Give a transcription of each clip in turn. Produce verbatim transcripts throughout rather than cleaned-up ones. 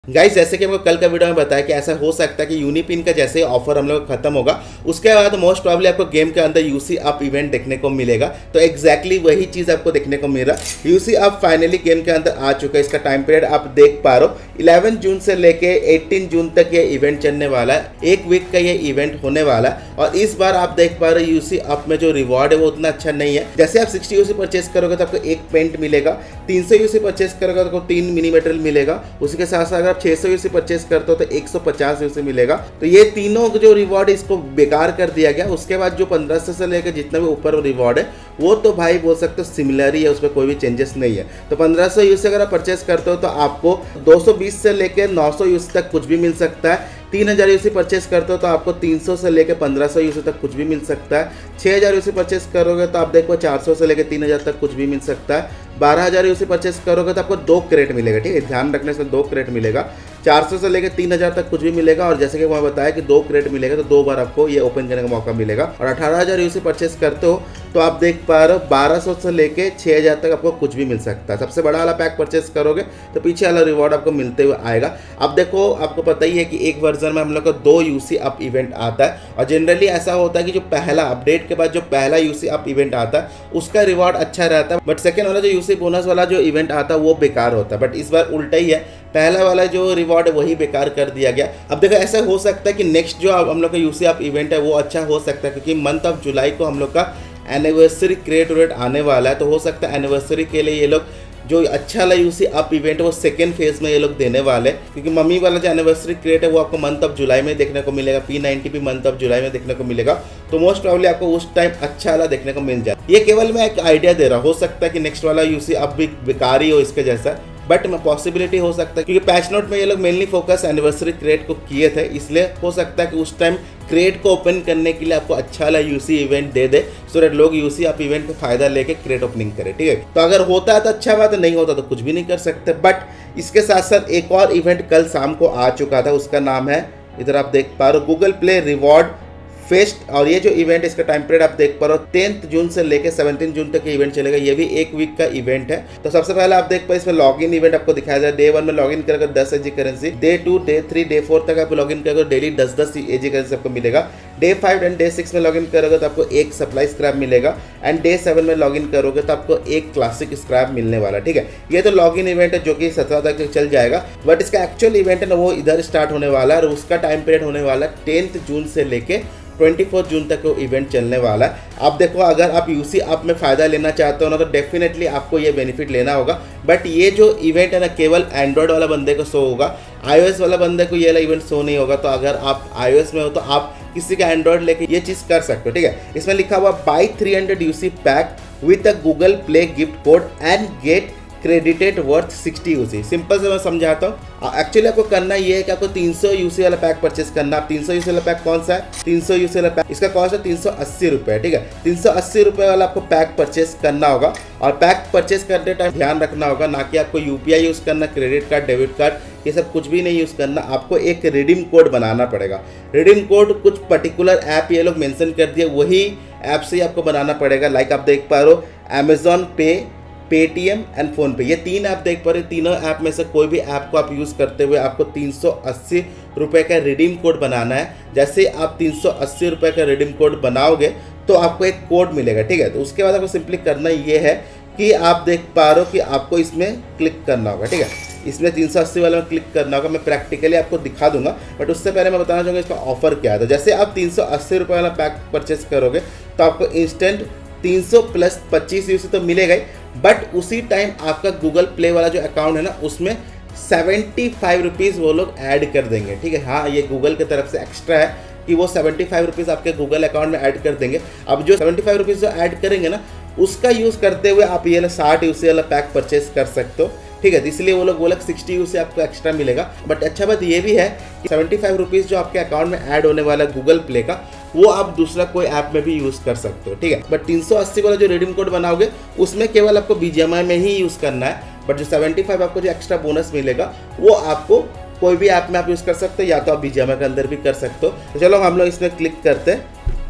Guys, जैसे कि हमको कल का वीडियो में बताया कि ऐसा हो सकता है कि यूनिपिन का जैसे ही ऑफर हम लोग खत्म होगा उसके बाद मोस्ट प्रॉब्ली आपको गेम के अंदर यूसी अप इवेंट देखने को मिलेगा। तो एग्जैक्टली exactly वही चीज़ आपको देखने को मिल रहा है। यूसी अप फाइनली गेम के अंदर आ चुका है। इसका टाइम पीरियड आप देख पा रहे हो, इलेवन जून से लेके एटीन जून तक ये इवेंट चलने वाला है। एक वीक का ये इवेंट होने वाला है और इस बार आप देख पा रहे हो यूसी अप में जो रिवॉर्ड है वो उतना अच्छा नहीं है। जैसे आप सिक्सटी यूसी परचेस करोगे तो आपको एक पेंट मिलेगा, तीन सौ यूसी परचेस करोगे तो आपको तीन मिनी मेटल मिलेगा, उसी के साथ साथ अगर आप छह सौ यूसी परचेस करते हो तो एक सौ पचास यूसी मिलेगा। तो ये तीनों जो रिवॉर्ड इसको बेकार कर दिया गया। उसके बाद जो पंद्रह सौ से लेकर जितना भी ऊपर रिवॉर्ड है वो तो भाई बोल सकते हो सिमिलर ही है, उसमें कोई भी चेंजेस नहीं है। तो पंद्रह सौ यूसी अगर आप परचेस करते हो तो आपको दो सौ बीस से लेकर नौ सौ यूसी तक कुछ भी मिल सकता है। तीन हज़ार यूसी परचेस करते हो तो आपको तीन सौ से लेकर पंद्रह सौ यूसी तक कुछ भी मिल सकता है। छः हज़ार यूसी परचेस करोगे तो आप देखो चार सौ से लेकर तीन हज़ार तक कुछ भी मिल सकता है। बारह हज़ार यूसी परचेस करोगे तो आपको दो क्रेट मिलेगा। ठीक है, ध्यान रखने से दो क्रेट मिलेगा। चार सौ से लेकर तीन हज़ार तक कुछ भी मिलेगा और जैसे कि मैं बताया कि दो क्रेट मिलेगा तो दो बार आपको ये ओपन करने का मौका मिलेगा। और अठारह हज़ार यूसी परचेस करते हो तो आप देख पा रहे हो बारह सौ से लेके छः हज़ार तक आपको कुछ भी मिल सकता है। सबसे बड़ा वाला पैक परचेस करोगे तो पीछे वाला रिवॉर्ड आपको मिलते हुए आएगा। अब देखो, आपको पता ही है कि एक वर्जन में हम लोग का दो यूसी अप इवेंट आता है और जनरली ऐसा होता है कि जो पहला अपडेट के बाद जो पहला यूसी अप इवेंट आता है उसका रिवॉर्ड अच्छा रहता है, बट सेकेंड वाला जो यूसी बोनस वाला जो इवेंट आता है वो बेकार होता है। बट इस बार उल्टा ही है, पहला वाला जो रिवॉर्ड है वही बेकार कर दिया गया। अब देखो, ऐसा हो सकता है कि नेक्स्ट जो हम लोग का यूसी अप इवेंट है वो अच्छा हो सकता है क्योंकि मंथ ऑफ जुलाई को हम लोग का एनिवर्सरी क्रिएट रेट आने वाला है। तो हो सकता है एनिवर्सरी के लिए ये लोग जो अच्छा वाला यूसी अप इवेंट है वो सेकेंड फेज में ये लोग देने वाले हैं, क्योंकि मम्मी वाला जो एनिवर्सरी क्रिएट है वो आपको मंथ ऑफ जुलाई में देखने को मिलेगा। पी नाइन्टी भी मंथ ऑफ जुलाई में देखने को मिलेगा। तो मोस्ट प्रॉब्ली आपको उस टाइम अच्छा वाला देखने को मिल जाए। ये केवल मैं एक आइडिया दे रहा हूँ, हो सकता है कि नेक्स्ट वाला यूसी अप भी बेकार ही हो इसके जैसा, बट में पॉसिबिलिटी हो सकता है क्योंकि पैच नोट में ये लोग मेनली फोकस एनिवर्सरी क्रिएट को किए थे, इसलिए हो सकता है कि उस टाइम क्रिएट को ओपन करने के लिए आपको अच्छा वाला यूसी इवेंट दे दे सो दैट लोग यूसी अप इवेंट का फायदा लेके क्रिएट ओपनिंग करें। ठीक है, तो अगर होता है तो अच्छा बात है, नहीं होता तो कुछ भी नहीं कर सकते। बट इसके साथ साथ एक और इवेंट कल शाम को आ चुका था, उसका नाम है, इधर आप देख पा रहे हो, गूगल प्ले रिवॉर्ड फेस्ट। और ये जो इवेंट इसका टाइम पीरियड आप देख पा रहे हो टेंथ जून से लेकर सेवनटीन जून तक ये इवेंट चलेगा। ये भी एक वीक का इवेंट है। तो सबसे पहले आप देख पाए इसमें लॉगिन इवेंट आपको दिखाया जाए। डे वन में लॉगिन करेगा दस AG currency, day two day three day four तक आप लॉगिन करोगे डेली दस दस एजी करेंसी आपको मिलेगा। Day five and day six में लॉगिन करोगे तो आपको एक सप्लाई स्क्रैप मिलेगा एंड डे सेवन में लॉगिन करोगे तो आपको एक क्लासिक स्क्रैप मिलने वाला। ठीक है, ये तो लॉगिन इवेंट है जो कि सत्रह तक चल जाएगा, बट इसका एक्चुअल इवेंट है ना वो इधर स्टार्ट होने वाला है और उसका टाइम पीरियड होने वाला है टेंथ जून से लेके चौबीस जून तक वो इवेंट चलने वाला है। आप देखो, अगर आप यूसी अप में फ़ायदा लेना चाहते हो ना तो डेफिनेटली आपको ये बेनिफिट लेना होगा। बट ये जो इवेंट है ना केवल एंड्रॉयड वाला बंदे को शो होगा, आईओएस वाला बंदे को ये वाला इवेंट शो नहीं होगा। तो अगर आप आईओएस में हो तो आप किसी का एंड्रॉयड लेके ये चीज़ कर सकते हो। ठीक है, इसमें लिखा हुआ buy three hundred UC pack with a Google Play gift code and get credited worth sixty UC. Simple से मैं समझाता हूँ। एक्चुअली आपको करना ये है कि आपको तीन सौ यूसी वाला पैक परचेस करना। आप तीन सौ यूसी वाला पैक कौन सा है? तीन सौ यूसी वाला पैक, इसका कॉस्ट है तीन सौ अस्सी रुपये। ठीक है, तीन सौ अस्सी रुपये वाला आपको पैक परचेस करना होगा और पैक परचेस करते टाइम ध्यान रखना होगा ना कि आपको यूपीआई यूज़ करना, क्रेडिट कार्ड, डेबिट कार्ड, ये सब कुछ भी नहीं यूज़ करना। आपको एक रिडीम कोड बनाना पड़ेगा। रिडीम कोड कुछ पर्टिकुलर ऐप ये लोग मेंशन कर दिए, वही ऐप से ही आपको बनाना पड़ेगा। लाइक आप देख पा रहे हो अमेजॉन पे, पेटीएम एंड फोन पे, ये तीन ऐप देख पा रहे हो। तीनों ऐप में से कोई भी ऐप को आप यूज़ करते हुए आपको तीन सौ अस्सी रुपये का रिडीम कोड बनाना है। जैसे आप तीन सौ अस्सी रुपये का रिडीम कोड बनाओगे तो आपको एक कोड मिलेगा। ठीक है, तो उसके बाद आपको सिंपली करना ये है कि आप देख पा रहे हो कि आपको इसमें क्लिक करना होगा। ठीक है, इसमें तीन सौ अस्सी वाले में क्लिक करना होगा। मैं प्रैक्टिकली आपको दिखा दूंगा, बट उससे पहले मैं बताना चाहूँगा इसका ऑफर क्या है। तो जैसे आप तीन सौ अस्सी रुपये वाला पैक परचेस करोगे तो आपको इंस्टेंट तीन सौ प्लस पच्चीस यूसी तो मिलेगा ही, बट उसी टाइम आपका गूगल प्ले वाला जो अकाउंट है ना उसमें सेवेंटी फाइव रुपीज़ वो लोग ऐड कर देंगे। ठीक है, हाँ ये गूगल की तरफ से एक्स्ट्रा है कि वो सेवेंटी फाइव रुपीज़ आपके गूगल अकाउंट में ऐड कर देंगे। अब जो सेवेंटी फाइव रुपीज़ जो ऐड करेंगे ना उसका यूज़ करते हुए आप ये साठ यूसी वाला पैक परचेस कर सकते हो। ठीक है, इसलिए वो लोग बोला सिक्सटी यूसी आपको एक्स्ट्रा मिलेगा। बट अच्छा बात ये भी है कि सेवेंटी फाइव रुपीज़ जो आपके अकाउंट में ऐड होने वाला है गूगल प्ले का वो आप दूसरा कोई ऐप में भी यूज़ कर सकते हो। ठीक है, बट तीन सौ अस्सी वाला जो रिडीम कोड बनाओगे उसमें केवल आपको बीजीएमआई में ही यूज़ करना है। बट जो सेवेंटी फाइव आपको जो एक्स्ट्रा बोनस मिलेगा वो आपको कोई भी ऐप में आप यूज़ कर सकते हो, या तो आप बीजीएमआई के अंदर भी कर सकते हो। तो चलो हम लोग इसमें क्लिक करते हैं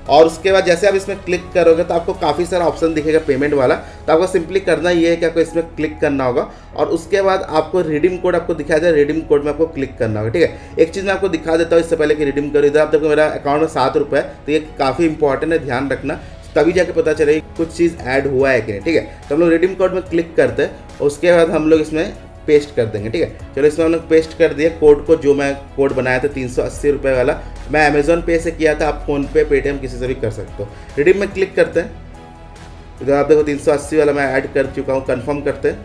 और उसके बाद जैसे आप इसमें क्लिक करोगे तो आपको काफ़ी सारा ऑप्शन दिखेगा पेमेंट वाला। तो आपको सिंपली करना ये है कि आपको इसमें क्लिक करना होगा और उसके बाद आपको रिडीम कोड आपको दिखाया जाए, रिडीम कोड में आपको क्लिक करना होगा। ठीक है, एक चीज़ मैं आपको दिखा देता हूँ इससे पहले कि रिडीम करो। इधर आप देखो मेरा अकाउंट में सात रुपये है, तो ये काफ़ी इंपॉर्टेंट है, ध्यान रखना, तभी जाके पता चलेगा कुछ चीज़ ऐड हुआ है कि नहीं। ठीक है, तो हम लोग रिडीम कोड में क्लिक करते हैं, उसके बाद हम लोग इसमें पेस्ट कर देंगे। ठीक है, चलो इसमें हम लोग पेस्ट कर दिए कोड को, जो मैं कोड बनाया था तीन सौ अस्सी रुपये वाला, मैं अमेजोन पे से किया था, आप फोन पे पेटीएम किसी से भी कर सकते हो। रिडीम में क्लिक करते हैं, इधर आप देखो तीन सौ अस्सी वाला मैं ऐड कर चुका हूँ, कंफर्म करते हैं,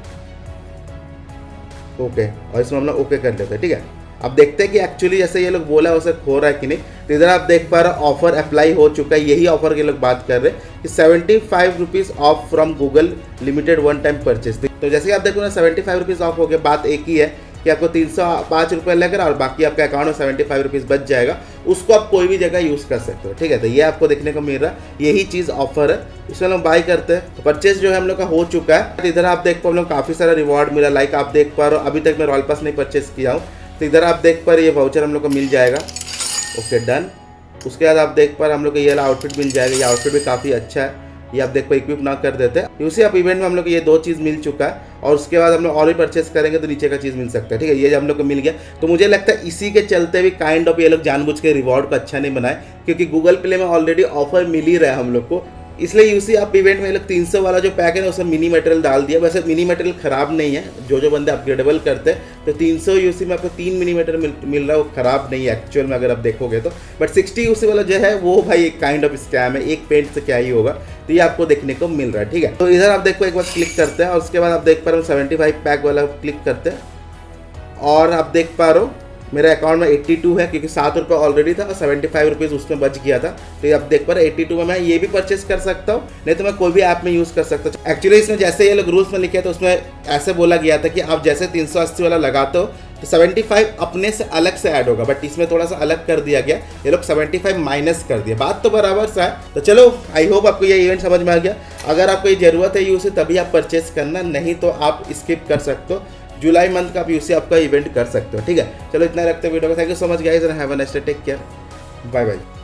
ओके, और इसमें हम लोग ओके कर लेते हैं। ठीक है, अब देखते हैं कि एक्चुअली जैसे ये लोग बोला वैसे हो रहा है कि नहीं। तो इधर आप देख पा रहे हो ऑफर अप्लाई हो चुका है, यही ऑफर के लोग बात कर रहे हैं कि seventy five rupees off from Google limited one time purchase. तो जैसे कि आप देखो ना सेवेंटी फाइव रुपीज़ ऑफ हो गया, बात एक ही है कि आपको तीन सौ पाँच रुपये लगेगा और बाकी आपके अकाउंट में सेवेंटी फाइव रुपीज़ बच जाएगा, उसको आप कोई भी जगह यूज़ कर सकते हो। ठीक है, तो ये आपको देखने को मिल रहा है, यही चीज़ ऑफर है, इसमें हम बाई करते हैं। तो परचेज जो है हम लोग का हो चुका है। तो इधर आप देख पा हम लोग काफ़ी सारा रिवॉर्ड मिला, लाइक आप देख पा रहे हो अभी तक मैं रॉयल पास नहीं परचेज किया हूँ, तो इधर आप देख पा रहे ये वाउचर हम लोग को मिल जाएगा, ओके डन। उसके बाद आप देख पा रहे हम लोग को ये वाला आउटफिट मिल जाएगा, ये आउटफिट भी काफ़ी अच्छा है, ये आप देख पा इक्विप ना कर देते हैं। यूसी आप इवेंट में हम लोग को ये दो चीज़ मिल चुका है और उसके बाद हम लोग और भी परचेस करेंगे तो नीचे का चीज़ मिल सकता है। ठीक है, ये हम लोग को मिल गया। तो मुझे लगता है इसी के चलते भी काइंड ऑफ ये लोग जानबूझ के रिवॉर्ड को अच्छा नहीं बनाए, क्योंकि गूगल प्ले में ऑलरेडी ऑफर मिल ही रहा है हम लोग को, इसलिए यूसी आप इवेंट में लोग तीन सौ वाला जो पैक है ना उसमें मिनी मटेरियल डाल दिया। वैसे मिनी मटेरियल खराब नहीं है, जो जो बंदे अपग्रेडेबल करते हैं तो तीन सौ यूसी में आपको तीन मिनी मटेरियल मिल, मिल रहा है, वो खराब नहीं है एक्चुअल में अगर आप देखोगे तो। बट सिक्सटी यूसी वाला जो है वो भाई एक काइंड ऑफ स्कैम है, एक पेंट से क्या ही होगा, तो ये आपको देखने को मिल रहा है। ठीक है, तो इधर आप देखो एक बार क्लिक करते हैं और उसके बाद आप देख पा रहे हो सेवेंटी फाइव पैक वाला क्लिक करते हैं और आप देख पा रहे हो मेरे अकाउंट में बयासी है, क्योंकि सात रुपये ऑलरेडी था और सेवेंटी फाइव रुपीज़ उसमें बच गया था। तो ये आप देख पा रहे बयासी में मैं ये भी परचेस कर सकता हूँ, नहीं तो मैं कोई भी ऐप में यूज़ कर सकता हूँ। एक्चुअली इसमें जैसे ये लोग रूल्स में लिखे तो उसमें ऐसे बोला गया था कि आप जैसे तीन सौ अस्सी वाला लगाते हो तो सेवेंटी फाइव अपने से अलग से ऐड होगा, बट इसमें थोड़ा सा अलग कर दिया गया, ये लोग सेवेंटी फाइव माइनस कर दिया। बात तो बराबर सा है। तो चलो आई होप आपको ये इवेंट समझ में आ गया। अगर आपको ये ज़रूरत है यूज़ तभी आप परचेस करना, नहीं तो आप स्किप कर सकते हो। जुलाई मंथ का आप यूसी आपका इवेंट कर सकते हो। ठीक है, चलो इतना रखते हैं वीडियो को। Thank you so much guys and have a nice day, take care, bye bye.